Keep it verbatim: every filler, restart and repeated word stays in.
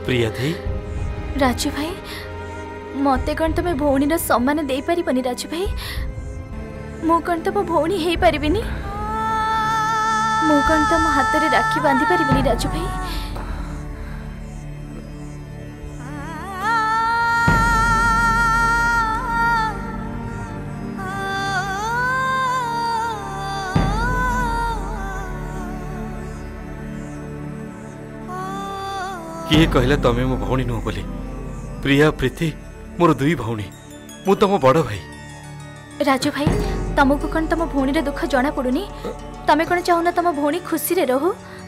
प्रिया दी राजू भाई मते कौन तुम भौणी सम्मान दे पारिबनी राजू भाई मु कौन तुम भौणी हो पारिबिनी मु कौन तुम हाथ में राखी बांधि पारिबिनी राजू भाई किए कहला तमें मो भौणी नुह बोली प्रिया प्रीति मोर दुई भौणी मु तुम बड़ भाई राजू भाई तुमको कौन तुम भौणी दुख जना पड़ुनी तमें कौन चाहूना तुम भौणी खुशी रे रहो